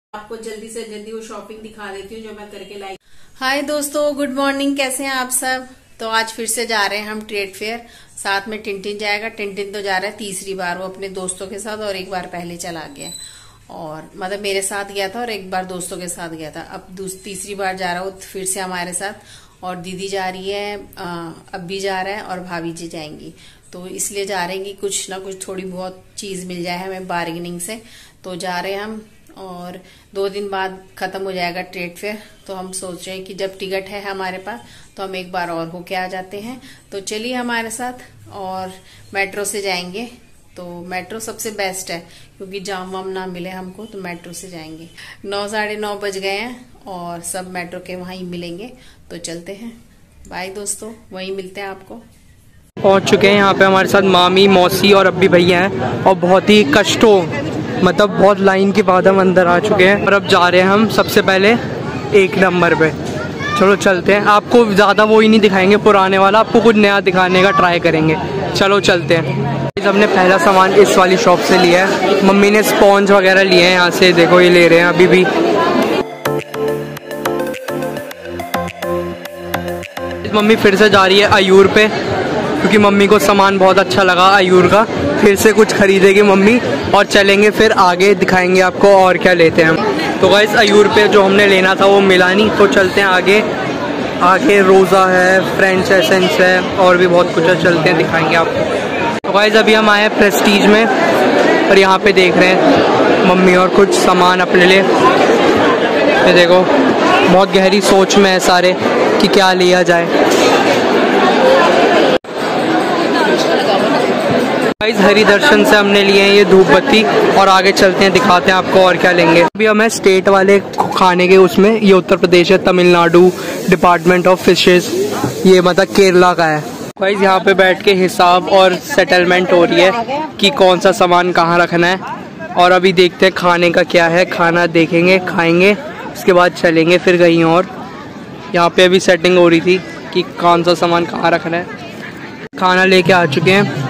आपको जल्दी से जल्दी वो शॉपिंग दिखा देती हूँ जो मैं करके लाई। हाय दोस्तों, गुड मॉर्निंग। कैसे हैं आप सब? तो आज फिर से जा रहे हैं हम ट्रेड फेयर। साथ में टिंटिन जाएगा। टिंटिन तो जा रहा है तीसरी बार, वो अपने दोस्तों के साथ, और एक बार पहले चला गया, और मतलब मेरे साथ गया था और एक बार दोस्तों के साथ गया था। अब तीसरी बार जा रहा है वो फिर से हमारे साथ। और दीदी जा रही है, अब्बी जा रहा है और भाभी जी जाएंगी। तो इसलिए जा रहे हैं कि कुछ ना कुछ थोड़ी बहुत चीज मिल जाए हमें बार्गेनिंग से। तो जा रहे हैं हम, और 2 दिन बाद खत्म हो जाएगा ट्रेड फेयर। तो हम सोच रहे हैं कि जब टिकट है हमारे पास तो हम एक बार और होके आ जाते हैं। तो चलिए हमारे साथ, और मेट्रो से जाएंगे। तो मेट्रो सबसे बेस्ट है क्योंकि जाम वाम ना मिले हमको, तो मेट्रो से जाएंगे। 9 साढ़े 9 बज गए हैं और सब मेट्रो के वहीं मिलेंगे। तो चलते हैं। बाय दोस्तों, वहीं मिलते हैं आपको। पहुंच चुके हैं यहाँ पे। हमारे साथ मामी, मौसी और अब्बी भैया हैं, और बहुत ही कष्टों मतलब बहुत लाइन के बाद हम अंदर आ चुके हैं। और अब जा रहे हैं हम सबसे पहले 1 नंबर पे। चलो चलते हैं। आपको ज़्यादा वो ही नहीं दिखाएंगे पुराने वाला, आपको कुछ नया दिखाने का ट्राई करेंगे। चलो चलते हैं। हमने पहला सामान इस वाली शॉप से लिया है। मम्मी ने स्पॉन्ज वगैरह लिए हैं यहाँ से, देखो ये ले रहे हैं अभी भी। मम्मी फिर से जा रही है अयूर पे क्योंकि मम्मी को सामान बहुत अच्छा लगा अयूर का। फिर से कुछ खरीदेगी मम्मी और चलेंगे फिर आगे, दिखाएंगे आपको और क्या लेते हैं हम। तो गाइस अयूर पे जो हमने लेना था वो मिला नहीं, तो चलते हैं आगे। आगे रोज़ा है, फ्रेंच एसेंस है, और भी बहुत कुछ है। चलते हैं, दिखाएंगे आपको। तो गाइस अभी हम आए हैं प्रेस्टीज में, और यहाँ पे देख रहे हैं मम्मी और कुछ सामान अपने लिए। ये देखो, बहुत गहरी सोच में है सारे कि क्या लिया जाए। गाइस हरि दर्शन से हमने लिए हैं ये धूप बत्ती, और आगे चलते हैं, दिखाते हैं आपको और क्या लेंगे। अभी हमें स्टेट वाले खाने के उसमें, ये उत्तर प्रदेश है, तमिलनाडु डिपार्टमेंट ऑफ फिशेस, ये मतलब केरला का है। गाइस यहाँ पे बैठ के हिसाब और सेटलमेंट हो रही है कि कौन सा सामान कहाँ रखना है। और अभी देखते हैं खाने का क्या है। खाना देखेंगे, खाएंगे, उसके बाद चलेंगे फिर कहीं और। यहाँ पे अभी सेटिंग हो रही थी कि कौन सा सामान कहाँ रखना है। खाना लेके आ चुके हैं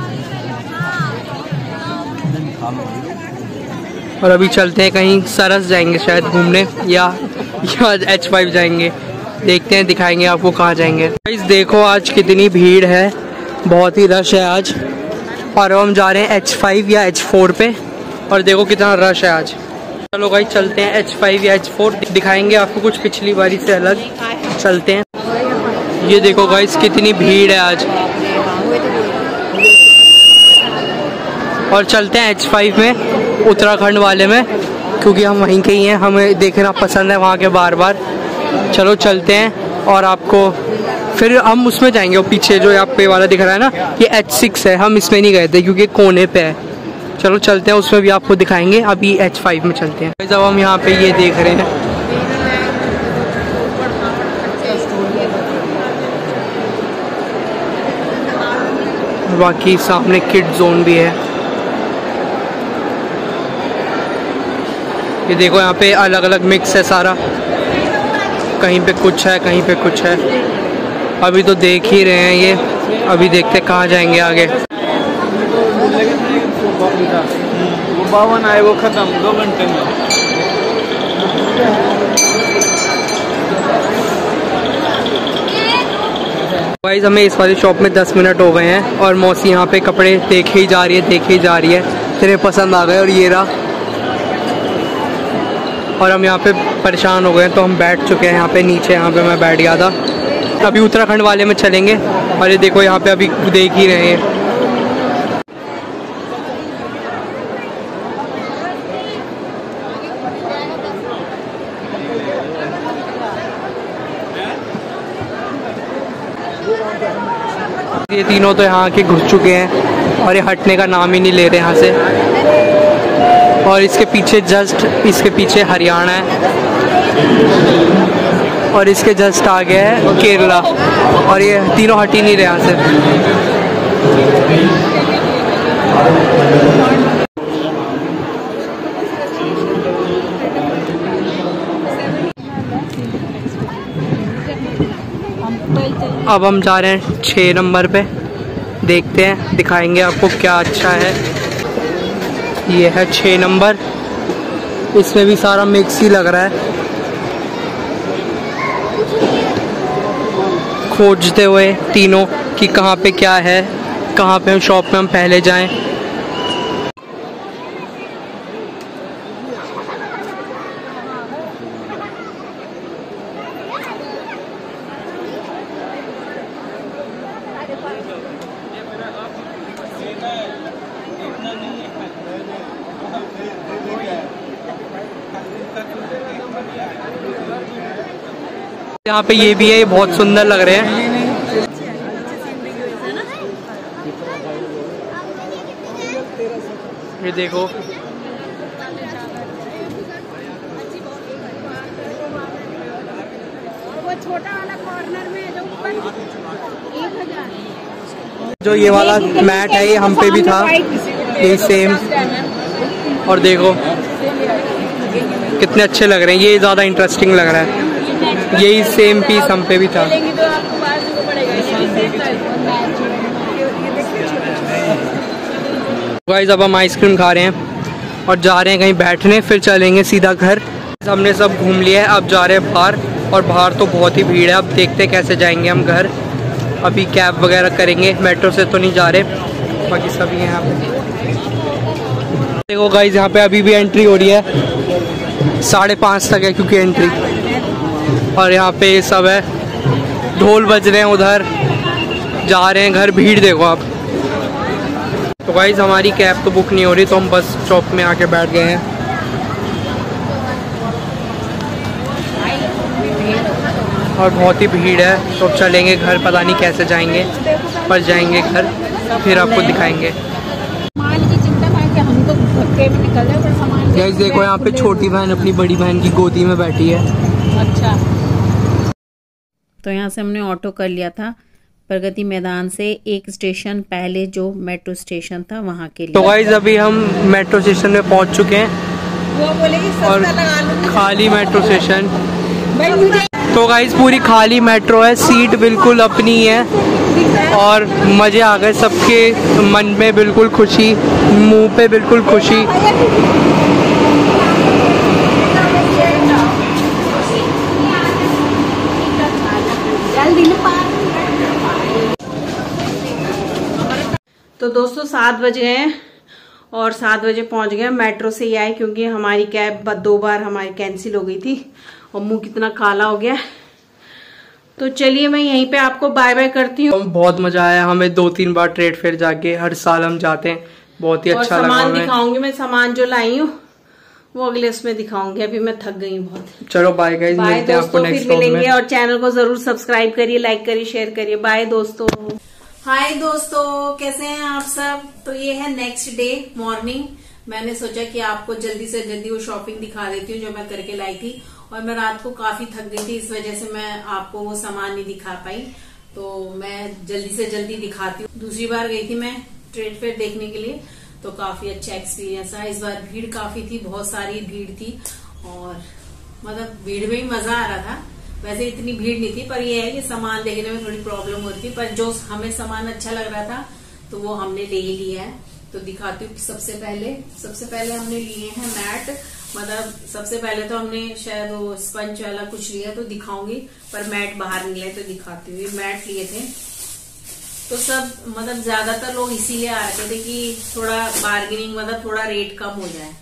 और अभी चलते हैं कहीं। सरस जाएंगे शायद घूमने, या H5 जाएंगे। देखते हैं, दिखाएंगे आपको कहाँ जाएंगे। गाइस देखो आज कितनी भीड़ है, बहुत ही रश है आज। और हम जा रहे हैं H5 या H4 पे, और देखो कितना रश है आज। चलो गाइस चलते हैं H5 या H4, दिखाएंगे आपको कुछ पिछली बारी से अलग। चलते हैं। ये देखो गाइस कितनी भीड़ है आज। और चलते हैं H5 में, उत्तराखंड वाले में, क्योंकि हम वहीं के ही हैं, हमें देखना पसंद है वहाँ के बार बार। चलो चलते हैं, और आपको फिर हम उसमें जाएंगे। वो पीछे जो यहाँ पे वाला दिख रहा है ना, ये H6 है। हम इसमें नहीं गए थे क्योंकि कोने पे है। चलो चलते हैं, उसमें भी आपको दिखाएंगे। अभी H5 में चलते हैं। जब हम यहाँ पे ये देख रहे हैं, बाकी सामने किड जोन भी है। ये देखो यहाँ पे अलग अलग मिक्स है सारा, कहीं पे कुछ है, कहीं पे कुछ है। अभी तो देख ही रहे हैं ये, अभी देखते हैं कहाँ जाएंगे आगे। वो 52 आए, वो खत्म 2 घंटे में। गाइस हमें इस वाली शॉप में 10 मिनट हो गए हैं, और मौसी यहाँ पे कपड़े देखे ही जा रही है, देखे ही जा रही है। तेरे पसंद आ गए, और ये रहा। और हम यहाँ पे परेशान हो गए हैं, तो हम बैठ चुके हैं यहाँ पे नीचे। यहाँ पे मैं बैठ गया था। अभी उत्तराखंड वाले में चलेंगे। और ये देखो यहाँ पे अभी देख ही रहे हैं। ये तीनों तो यहाँ के घुस चुके हैं, और ये हटने का नाम ही नहीं ले रहे यहाँ से। और इसके पीछे जस्ट, इसके पीछे हरियाणा है, और इसके जस्ट आगे है केरला, और ये तीनों हट ही नहीं रहे यहाँ से। अब हम जा रहे हैं 6 नंबर पे। देखते हैं, दिखाएंगे आपको क्या अच्छा है। ये है 6 नंबर। इसमें भी सारा मिक्स ही लग रहा है। खोजते हुए तीनों कि कहाँ पे क्या है, कहाँ पे हम शॉप में हम पहले जाएं। यहाँ पे ये भी है, ये बहुत सुंदर लग रहे हैं। ये देखो, वो छोटा वाला कॉर्नर में जो ऊपर 1000 जो ये वाला मैट है ये हम पे भी था, ये सेम। और देखो कितने अच्छे लग रहे हैं, ये ज्यादा इंटरेस्टिंग लग रहा है। यही सेम पीस हम पे भी था। गाइस अब हम आइसक्रीम खा रहे हैं और जा रहे हैं कहीं बैठने, फिर चलेंगे सीधा घर। हमने सब घूम लिया है, अब जा रहे हैं बाहर, और बाहर तो बहुत ही भीड़ है। अब देखते हैं कैसे जाएंगे हम घर। अभी कैब वगैरह करेंगे, मेट्रो से तो नहीं जा रहे, बाकी सभी हैं यहाँ पे। देखो गाइस यहाँ पे अभी भी एंट्री हो रही है, 5:30 तक है क्योंकि एंट्री। और यहाँ पे सब है, ढोल बज रहे हैं, उधर जा रहे हैं घर। भीड़ देखो आप। तो गाइस हमारी कैब तो बुक नहीं हो रही, तो हम बस स्टॉप में आके बैठ गए हैं। और बहुत ही भीड़ है, तो चलेंगे घर। पता नहीं कैसे जाएंगे, पर जाएंगे घर, फिर आपको दिखाएंगे। गाइस देखो यहाँ पे छोटी बहन अपनी बड़ी बहन की गोदी में बैठी है। अच्छा, तो यहाँ से हमने ऑटो कर लिया था प्रगति मैदान से एक स्टेशन पहले जो मेट्रो स्टेशन था वहाँ के लिए। तो गाइस अभी हम मेट्रो स्टेशन में पहुँच चुके हैं, और खाली मेट्रो स्टेशन। तो गाइस पूरी खाली मेट्रो है, सीट बिल्कुल अपनी है, और मज़े आ गए। सबके मन में बिल्कुल खुशी, मुंह पे बिल्कुल खुशी। तो दोस्तों 7 बज गए हैं और 7 बजे पहुंच गए। मेट्रो से ही आए क्योंकि हमारी कैब 2 बार हमारी कैंसिल हो गई थी और मुंह कितना काला हो गया। तो चलिए मैं यहीं पे आपको बाय बाय करती हूँ। बहुत मजा आया हमें, 2-3 बार ट्रेड फेयर जाके, हर साल हम जाते हैं, बहुत ही अच्छा लगा। सामान दिखाऊंगी मैं, सामान जो लाई हूँ वो अगले उसमें दिखाऊंगी। अभी मैं थक गई हूँ बहुत। चलो बाय गाइस, मिलते हैं आपको नेक्स्ट व्लॉग में। मिलेंगे, और चैनल को जरूर सब्सक्राइब करिए, लाइक करिए, शेयर करिए। बाय दोस्तों। हाय दोस्तों, कैसे हैं आप सब। तो ये है नेक्स्ट डे मॉर्निंग। मैंने सोचा कि आपको जल्दी से जल्दी वो शॉपिंग दिखा देती हूँ जो मैं करके लाई थी, और मैं रात को काफी थक गई थी, इस वजह से मैं आपको वो सामान नहीं दिखा पाई। तो मैं जल्दी से जल्दी दिखाती हूँ। दूसरी बार गई थी मैं ट्रेड फेयर देखने के लिए, तो काफी अच्छा एक्सपीरियंस रहा। इस बार भीड़ काफी थी, बहुत सारी भीड़ थी, और मतलब भीड़ में ही मजा आ रहा था। वैसे इतनी भीड़ नहीं थी, पर ये है कि सामान देखने में थोड़ी प्रॉब्लम होती थी, पर जो हमें सामान अच्छा लग रहा था तो वो हमने ले ही लिया है। तो दिखाती हूँ। सबसे पहले हमने लिए हैं मैट। मतलब सबसे पहले तो हमने शायद वो स्पंज वाला कुछ लिया, तो दिखाऊंगी, पर मैट बाहर निकले तो दिखाती हूँ। ये मैट लिए थे, तो सब मतलब ज्यादातर लोग इसीलिए आ रहे थे कि थोड़ा बार्गेनिंग, मतलब थोड़ा रेट कम हो जाए,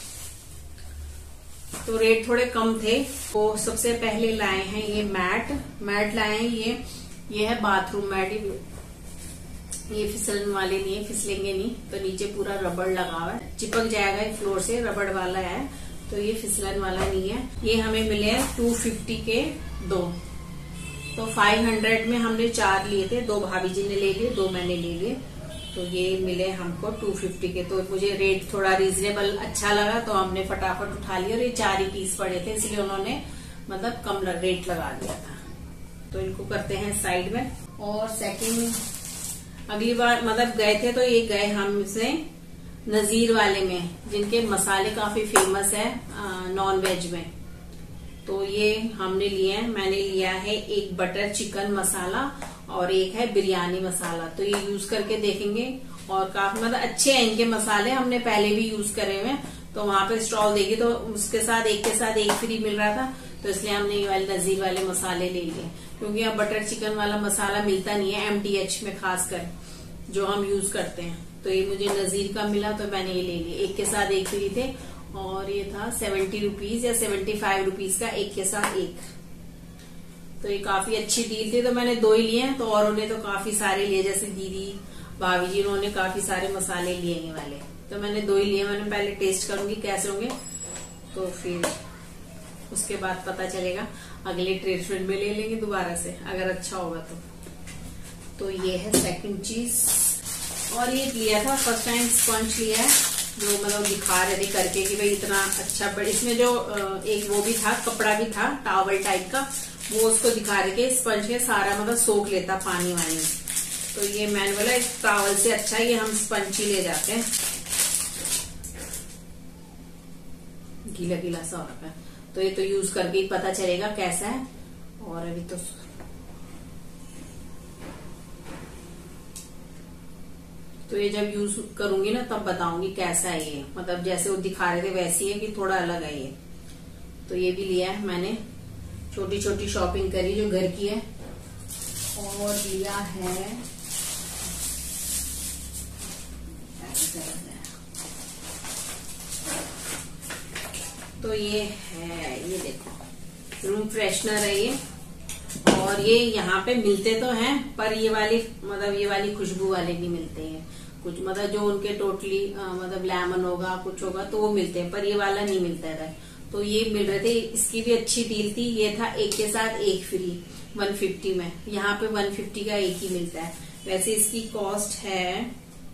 तो रेट थोड़े कम थे। तो सबसे पहले लाए हैं ये मैट लाए हैं। ये है बाथरूम मैट। ये फिसलन वाले नहीं है, फिसलेंगे नहीं, तो नीचे पूरा रबड़ लगा हुआ है, चिपक जाएगा ये फ्लोर से, रबड़ वाला है, तो ये फिसलन वाला नहीं है। ये हमें मिले हैं 250 के 2, तो 500 में हमने 4 लिए थे। 2 भाभी जी ने ले लिए, 2 मैंने ले लिए, तो ये मिले हमको 250 के। तो मुझे रेट थोड़ा रीजनेबल अच्छा लगा, तो हमने फटाफट उठा लिया। और ये 4 ही पीस पड़े थे, इसलिए उन्होंने मतलब कम रेट लगा दिया था। तो इनको करते हैं साइड में। और सेकंड, अगली बार मतलब गए थे तो ये गए हम से नजीर वाले में, जिनके मसाले काफी फेमस है नॉन वेज में। तो ये हमने लिए हैं। मैंने लिया है एक बटर चिकन मसाला और एक है बिरयानी मसाला। तो ये यूज करके देखेंगे, और काफी मतलब अच्छे हैं इनके मसाले, हमने पहले भी यूज करे हुए हैं, तो वहां पे स्टॉल देगी तो उसके साथ एक के साथ एक फ्री मिल रहा था, तो इसलिए हमने ये वाले नजीर वाले मसाले ले लिए, क्योंकि अब बटर चिकन वाला मसाला मिलता नहीं है MTH में, खासकर जो हम यूज करते हैं। तो ये मुझे नजीर का मिला तो मैंने ये ले लिया, एक के साथ एक फ्री थे, और ये था 70 रुपीज या 75 रुपीज का एक के साथ एक। तो ये काफी अच्छी डील थी, तो मैंने 2 ही लिए, तो औरों ने तो काफी सारे लिए, जैसे दीदी भाभी जी उन्होंने काफी सारे मसाले लिए ये वाले, तो मैंने 2 ही लिए। मैंने पहले टेस्ट करूंगी कैसे होंगे, तो फिर उसके बाद पता चलेगा, अगले ट्रीटमेंट में ले लेंगे दोबारा से अगर अच्छा होगा तो ये है सेकंड चीज। और ये लिया था फर्स्ट टाइम स्पंज लिया है, जो मतलब दिखा रहे थे करके कि भाई इतना अच्छा, पर इसमें जो एक वो भी था, कपड़ा भी था टॉवल टाइप का, वो उसको दिखा रहे थे स्पंज के सारा मतलब सोख लेता पानी वानी। तो ये मैंने बोला इस टॉवल से अच्छा ये हम स्पंज ही ले जाते हैं, गीला गीला सा हो रखा है, तो ये तो यूज करके ही पता चलेगा कैसा है। और अभी तो ये जब यूज करूंगी ना तब बताऊंगी कैसा है ये, मतलब जैसे वो दिखा रहे थे वैसी है कि थोड़ा अलग है ये। तो ये भी लिया है मैंने, छोटी छोटी शॉपिंग करी जो घर की है। और लिया है तो ये है, ये देखो रूम फ्रेशनर है ये, और ये यहाँ पे मिलते तो हैं पर ये वाली मतलब ये वाली खुशबू वाले नहीं मिलते हैं, कुछ मतलब जो उनके टोटली मतलब लेमन होगा कुछ होगा तो वो मिलते हैं, पर ये वाला नहीं मिलता है। तो ये मिल रहे थे, इसकी भी अच्छी डील थी, ये था एक के साथ एक फ्री 150 में, यहाँ पे 150 का एक ही मिलता है। वैसे इसकी कॉस्ट है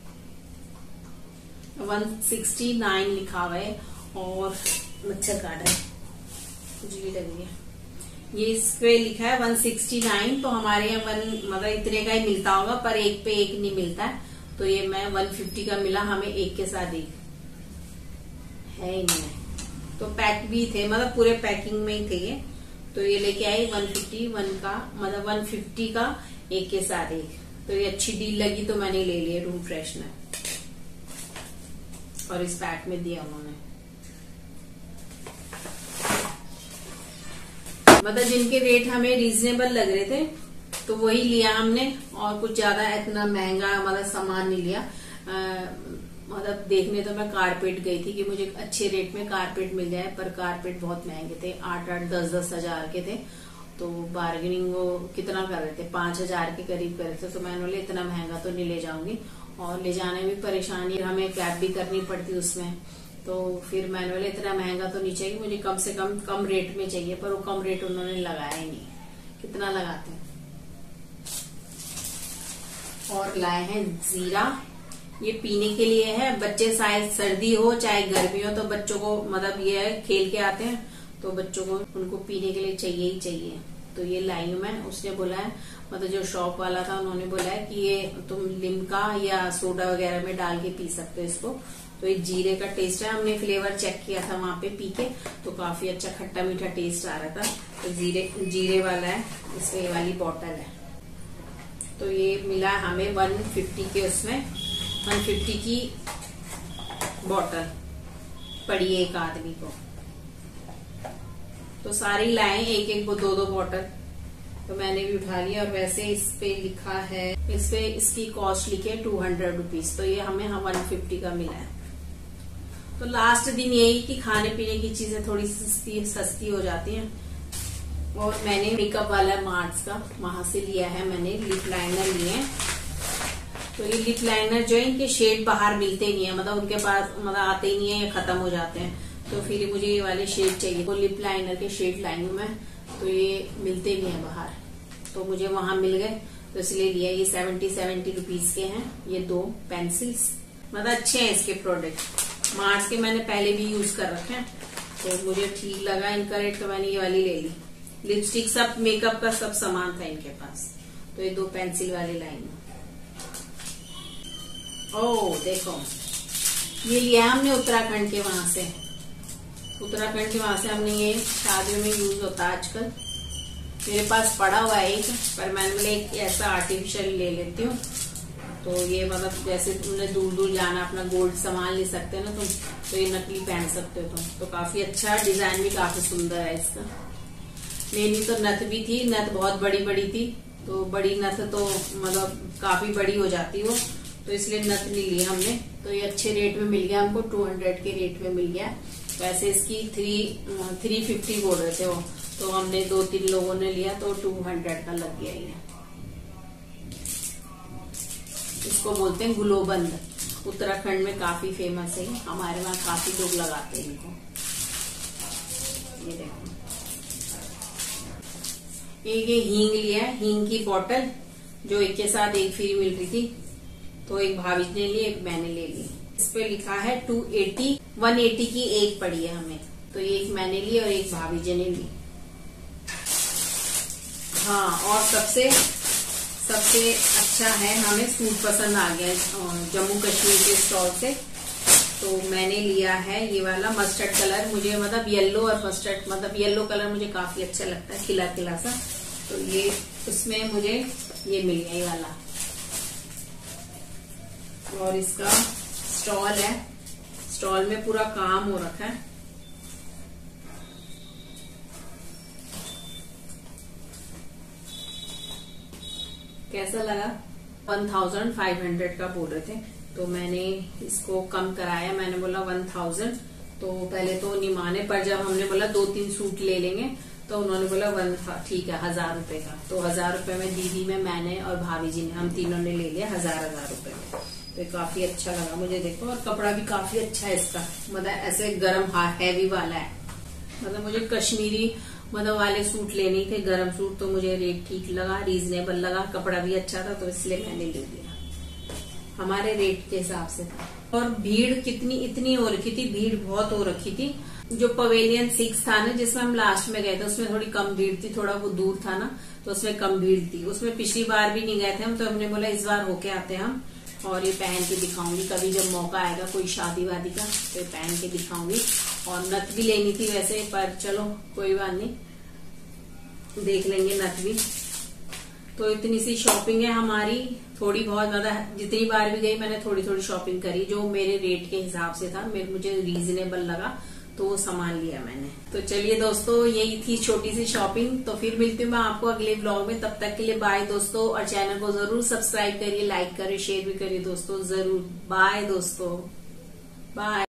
169 लिखा हुआ है, और मच्छर काट रहा है, खुजली लगी है, ये इस पे लिखा है 169। तो हमारे यहाँ मतलब इतने का ही मिलता होगा, पर एक पे एक नहीं मिलता है, तो ये मैं 150 का मिला हमें एक के साथ एक है ही नहीं, तो पैक भी थे मतलब पूरे पैकिंग में ही थे ये। तो ये लेके आई 151 का मतलब 150 का एक के साथ एक, तो ये अच्छी डील लगी तो मैंने ले लिया रूम फ्रेशनर, और इस पैक में दिया उन्होंने। मतलब जिनके रेट हमें रीजनेबल लग रहे थे तो वही लिया हमने, और कुछ ज्यादा इतना महंगा मतलब सामान नहीं लिया। मतलब देखने तो मैं कारपेट गई थी कि मुझे अच्छे रेट में कारपेट मिल जाए, पर कारपेट बहुत महंगे थे, 8-8, 10-10 हजार के थे। तो बार्गेनिंग वो कितना कर रहे थे, 5,000 के करीब कर रहे थे, तो मैंने बोले इतना महंगा तो नहीं ले जाऊंगी, और ले जाने में परेशानी, हमें कैब भी करनी पड़ती उसमें। तो फिर मैंने बोले इतना महंगा तो नहीं चाहिए, मुझे कम से कम रेट में चाहिए, पर वो कम रेट उन्होंने लगाया ही नहीं, कितना लगाते हैं। और लाए हैं जीरा, ये पीने के लिए है, बच्चे चाहे सर्दी हो चाहे गर्मी हो, तो बच्चों को मतलब ये है खेल के आते हैं तो बच्चों को उनको पीने के लिए चाहिए ही चाहिए। तो ये लाई हूं मैं, उसने बोला है मतलब जो शॉप वाला था उन्होंने बोला है कि ये तुम लिम्का या सोडा वगैरह में डाल के पी सकते हो इसको। तो ये जीरे का टेस्ट है, हमने फ्लेवर चेक किया था वहां पे पी के, तो काफी अच्छा खट्टा मीठा टेस्ट आ रहा था। तो जीरे वाला है, इसमें ये वाली बॉटल है। तो ये मिला हमें 150 के, उसमें 150 की बॉटल पड़ी एक आदमी को, तो सारी लाए एक एक 2-2 बॉटल, तो मैंने भी उठा लिया। और वैसे इस पे लिखा है, इस पे इसकी कॉस्ट लिखी है 200 रुपीज, तो ये हमें 150 का मिला है। तो लास्ट दिन यही कि खाने पीने की चीजें थोड़ी सस्ती हो जाती हैं। और मैंने मेकअप वाला मार्ट्स का वहां से लिया है, मैंने लिप लाइनर लिए। तो ये लिप लाइनर जो है इनके शेड बाहर मिलते नहीं है, मतलब उनके पास मतलब आते ही नहीं है या खत्म हो जाते हैं, तो फिर मुझे ये वाले शेड चाहिए। तो लिप लाइनर के शेड लाई हूं मैं, तो ये मिलते नहीं है बाहर, तो मुझे वहां मिल गए तो इसलिए लिया। ये 70 रुपीज के हैं ये 2 पेंसिल्स, मतलब अच्छे हैं इसके प्रोडक्ट। मार्स के मैंने पहले भी यूज कर रखे हैं, तो मुझे ठीक लगा इनका रेट, तो मैंने ये वाली ले ली। लिपस्टिक सब मेकअप का सब सामान था इनके पास, तो ये 2 पेंसिल वाली लाइन। ओह देखो, ये लिया हमने उत्तराखंड के वहां से, उत्तराखंड के वहां से हमने ये शादियों में यूज होता है आजकल। मेरे पास पड़ा हुआ है एक, पर मैंने बोले एक ऐसा आर्टिफिशियल ले लेती हूँ। तो ये मतलब जैसे तुमने दूर दूर जाना, अपना गोल्ड सामान ले सकते हैं ना तुम, तो ये नकली पहन सकते हो तुम। तो काफी अच्छा, डिजाइन भी काफी सुंदर है इसका। मेरी तो नथ भी थी, नथ बहुत बड़ी बड़ी थी, तो बड़ी नथ तो मतलब काफी बड़ी हो जाती वो, तो इसलिए नथ नहीं ली हमने। तो ये अच्छे रेट में मिल गया हमको, 200 के रेट में मिल गया। वैसे इसकी 350 बोल रहे थे वो, तो हमने 2-3 लोगों ने लिया तो 200 का लग गया ये। इसको बोलते हैं गुलोबंद, उत्तराखंड में काफी फेमस है, हमारे वहाँ काफी लोग लगाते हैं इनको। ये देखो, ये हींग लिया है, हींग की बोतल जो एक के साथ एक फ्री मिल रही थी, तो एक भाभी ने ली, एक मैंने ले ली। इस पे लिखा है 280, 180 की एक पड़ी है हमें, तो ये एक मैंने ली और एक भाभी जी ने ली। हाँ, और सबसे अच्छा है, हमें सूट पसंद आ गया जम्मू कश्मीर के स्टॉल से, तो मैंने लिया है ये वाला मस्टर्ड कलर। मुझे मतलब येलो और मस्टर्ड, मतलब येलो कलर मुझे काफी अच्छा लगता है, खिला खिला सा, तो ये उसमें मुझे ये मिल गया ये वाला। और इसका स्टॉल है, स्टॉल में पूरा काम हो रखा है। कैसा लगा? 1500 का बोल रहे थे, तो मैंने इसको कम कराया, मैंने बोला 1000। तो पहले तो नहीं माने, पर जब हमने बोला 2-3 सूट ले लेंगे तो उन्होंने बोला ठीक है 1000 रुपए का। तो 1000 रुपए में दीदी में, मैंने और भाभी जी ने, हम तीनों ने ले लिया 1000 रुपए में। तो ये काफी अच्छा लगा मुझे, देखो, और कपड़ा भी काफी अच्छा है इसका, मतलब ऐसे गरम हैवी वाला है। मतलब मुझे कश्मीरी मतलब वाले सूट लेने थे, गरम सूट, तो मुझे रेट ठीक लगा, रीजनेबल लगा, कपड़ा भी अच्छा था, तो इसलिए मैंने ले लिया, हमारे रेट के हिसाब से था। और भीड़ इतनी हो रखी थी, भीड़ बहुत हो रखी थी। जो पवेलियन 6 था ना, जिसमें हम लास्ट में गए थे, उसमें थोड़ी कम भीड़ थी, थोड़ा वो दूर था ना, तो उसमें कम भीड़ थी। उसमें पिछली बार भी नहीं गए थे हम, तो हमने बोला इस बार होके आते हम, और ये पहन के दिखाऊंगी कभी जब मौका आएगा कोई शादी वादी का, तो ये पहन के दिखाऊंगी। और नथ भी लेनी थी वैसे, पर चलो कोई बात नहीं, देख लेंगे नथ भी। तो इतनी सी शॉपिंग है हमारी, थोड़ी बहुत, मतलब जितनी बार भी गई मैंने थोड़ी थोड़ी शॉपिंग करी, जो मेरे रेट के हिसाब से था, मुझे रीजनेबल लगा, तो वो सामान लिया मैंने। तो चलिए दोस्तों, यही थी छोटी सी शॉपिंग। तो फिर मिलती हूँ मैं आपको अगले ब्लॉग में, तब तक के लिए बाय दोस्तों। और चैनल को जरूर सब्सक्राइब करिए, लाइक करिए, शेयर भी करिए दोस्तों, जरूर। बाय दोस्तों, बाय।